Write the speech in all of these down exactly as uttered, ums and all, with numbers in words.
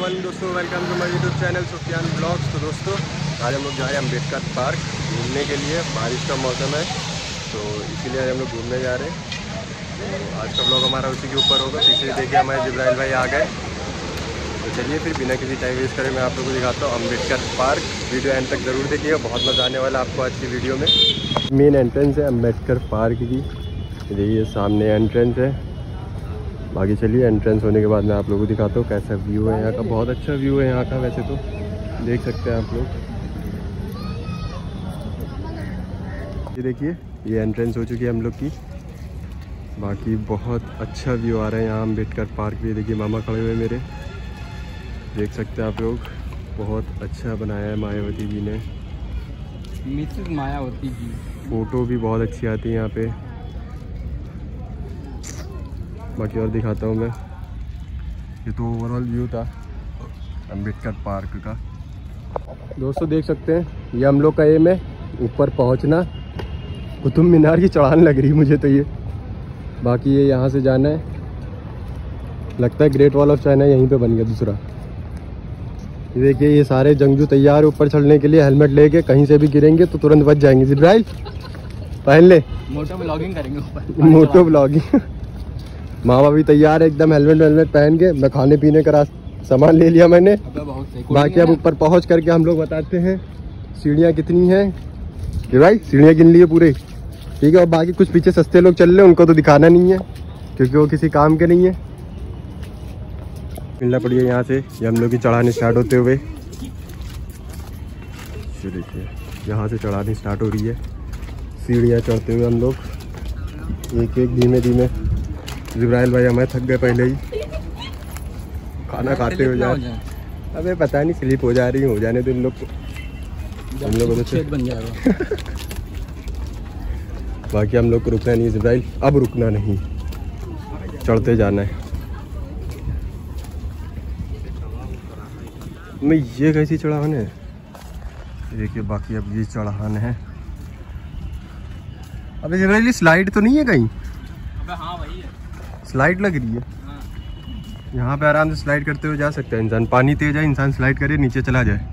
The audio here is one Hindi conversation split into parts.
वन दोस्तों, welcome to my YouTube channel Sufiyan blogs. तो दोस्तों आज हम लोग जा रहे हैं अम्बेडकर पार्क घूमने के लिए। बारिश का मौसम है तो इसीलिए आज हम लोग घूमने जा रहे हैं। तो आज का ब्लॉग हमारा उसी के ऊपर होगा। पीछे देखिए हमारे जिब्राइल भाई आ गए। तो चलिए फिर बिना किसी टाइम वेस्ट करें मैं आप लोगों को दिखाता हूँ अम्बेडकर पार्क। वीडियो एंड तक ज़रूर देखिएगा, बहुत मज़ा आने वाला आपको आज की वीडियो में। मेन एंट्रेंस है अम्बेडकर पार्क की, देखिए सामने एंट्रेंस है। बाकी चलिए एंट्रेंस होने के बाद मैं आप लोगों को दिखाता हूँ कैसा व्यू है यहाँ का। बहुत अच्छा व्यू है यहाँ का, वैसे तो देख सकते हैं आप लोग। ये देखिए ये एंट्रेंस हो चुकी है हम लोग की। बाकी बहुत अच्छा व्यू आ रहा है यहाँ अम्बेडकर पार्क भी। देखिए मामा खड़े हुए मेरे, देख सकते हैं आप लोग। बहुत अच्छा बनाया है मायावती जी ने, मिसेस मायावती जी। फ़ोटो भी बहुत अच्छी आती है यहाँ पे। बाकी और दिखाता हूँ मैं। ये तो ओवरऑल व्यू था अम्बेडकर पार्क का। दोस्तों देख सकते हैं ये हम लोग का एम है ऊपर पहुँचना। कुतुब मीनार की चढ़ान लग रही है मुझे तो ये। बाकी ये यहाँ से जाना है, लगता है ग्रेट वॉल ऑफ चाइना यहीं पे बन गया दूसरा। ये देखिए ये सारे जंगजू तैयार है ऊपर चढ़ने के लिए। हेलमेट लेके कहीं से भी गिरेंगे तो तुरंत बच जाएंगे। जिब्राइल पहन ले, मोटो ब्लॉगिंग करेंगे ऊपर। मोटो ब्लॉगिंग। मामा भी तैयार है एकदम, हेलमेट वेलमेट पहन के। मैं खाने पीने का सामान ले लिया मैंने। बाकी अब ऊपर पहुंच करके हम लोग बताते हैं सीढ़ियाँ कितनी हैं। ये भाई सीढ़ियाँ गिन लिए पूरे, ठीक है। और बाकी कुछ पीछे सस्ते लोग चल रहे हैं, उनको तो दिखाना नहीं है क्योंकि वो किसी काम के नहीं है। मिलना पड़ी है यहाँ से। ये हम लोग की चढ़ानी स्टार्ट होते हुए, ये देखिए यहाँ से चढ़ानी स्टार्ट हो रही है। सीढ़ियाँ चढ़ते हुए हम लोग एक एक धीमे धीमे। जिब्राइल भाई हमारे थक गए पहले ही, खाना खाते हो जाए। अबे पता नहीं स्लिप हो जा रही हो जाने तो इन लोग को, हम लोग को तो बन जाएगा। बाकी हम लोग को रुकना नहीं है जिब्राइल, अब रुकना नहीं, चढ़ते जाना है। मैं ये कैसी चढ़ान है देखिए। बाकी अब ये चढ़ान है। अबे जिब्राइल स्लाइड तो नहीं है कहीं? अबे हाँ वही है, स्लाइड लग रही है। हाँ। यहाँ पे आराम से स्लाइड करते हुए जा सकता है इंसान। पानी तेज है, इंसान स्लाइड करे नीचे चला जाए।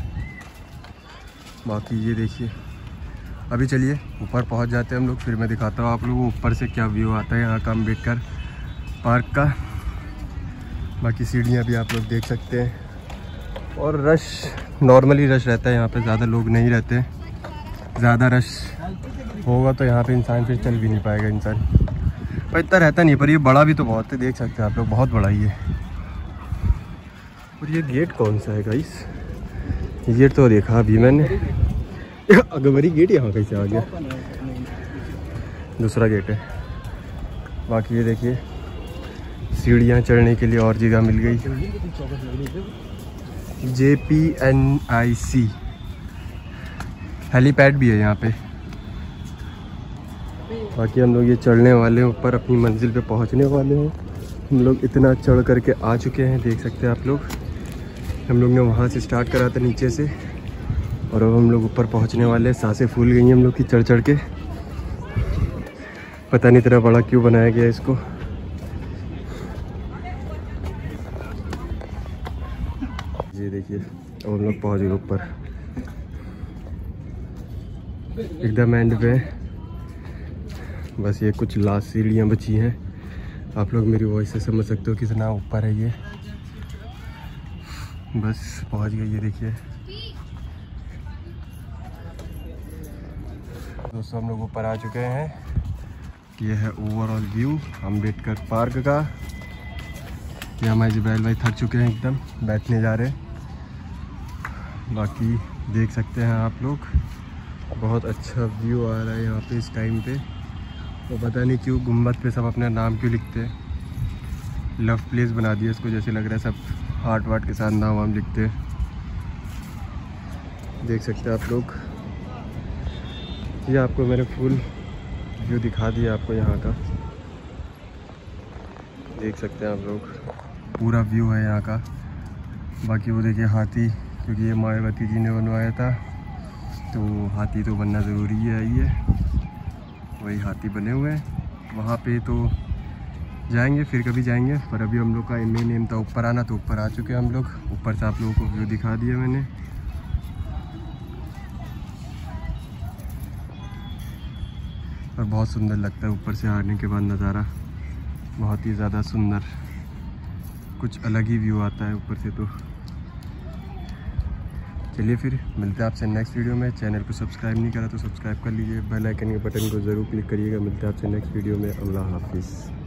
बाकी ये देखिए अभी चलिए ऊपर पहुँच जाते हैं हम लोग, फिर मैं दिखाता हूँ आप लोगों को ऊपर से क्या व्यू आता है यहाँ का अम्बेडकर पार्क का। बाकी सीढ़ियाँ भी आप लोग देख सकते हैं। और रश नॉर्मली रश रहता है यहाँ पे, ज़्यादा लोग नहीं रहते। ज़्यादा रश होगा तो यहाँ पे इंसान फिर चल भी नहीं पाएगा इंसान, पर इतना रहता नहीं। पर ये बड़ा भी तो बहुत है, देख सकते हैं आप लोग, बहुत बड़ा ही है। और ये गेट कौन सा है गाइस? ये गेट तो देखा अभी मैंने। अगबरी गेट यहाँ कैसे आ गया? दूसरा गेट है। बाकी ये देखिए सीढ़ियाँ चढ़ने के लिए और जगह मिल गई। J P N I C helipad भी है यहाँ पे। बाकी हम लोग ये चढ़ने वाले हैं ऊपर, अपनी मंजिल पे पहुँचने वाले हैं। हम लोग इतना चढ़ करके आ चुके हैं, देख सकते हैं आप लोग। हम लोग ने वहाँ से स्टार्ट करा था नीचे से, और अब हम लोग ऊपर पहुँचने वाले हैं। सांसें फूल गई हैं हम लोग की चढ़ चढ़ के। पता नहीं इतना बड़ा क्यों बनाया गया इसको। ये देखिए अब हम लोग पहुँच गए ऊपर, एकदम एंड पे। बस ये कुछ लास्ट सीढ़ियाँ बची हैं। आप लोग मेरी वॉइस से समझ सकते हो कितना ऊपर है ये। बस पहुँच गए, ये देखिए दोस्तों हम लोग ऊपर आ चुके हैं। ये है ओवरऑल व्यू अम्बेडकर पार्क का। ये हमारे जिब्राइल भाई थक चुके हैं एकदम, बैठने जा रहे हैं। बाकी देख सकते हैं आप लोग, बहुत अच्छा व्यू आ रहा है यहाँ पे इस टाइम पे। तो पता नहीं क्यों गुम्बद पे सब अपना नाम क्यों लिखते हैं। लव प्लेस बना दिया इसको, जैसे लग रहा है सब हार्ट वार्ट के साथ नाम वाम लिखते हैं। देख सकते हैं आप लोग। ये आपको मैंने फुल व्यू दिखा दिया आपको यहाँ का, देख सकते हैं आप लोग। पूरा व्यू है यहाँ का। बाकी वो देखिए हाथी, क्योंकि ये मायावती जी ने बनवाया था तो हाथी तो बनना ज़रूरी है। ये वही हाथी बने हुए हैं। वहाँ पे तो जाएंगे, फिर कभी जाएंगे। पर अभी हम लोग का मेन एम था ऊपर आना, तो ऊपर आ चुके हैं हम लोग। ऊपर से आप लोगों को व्यू दिखा दिया मैंने। और बहुत सुंदर लगता है ऊपर से आने के बाद नज़ारा, बहुत ही ज़्यादा सुंदर, कुछ अलग ही व्यू आता है ऊपर से। तो चलिए फिर मिलते हैं आपसे नेक्स्ट वीडियो में। चैनल को सब्सक्राइब नहीं करा तो सब्सक्राइब कर लीजिए, बेल आइकन के बटन को ज़रूर क्लिक करिएगा। मिलते हैं आपसे नेक्स्ट वीडियो में। अल्लाह हाफिज़।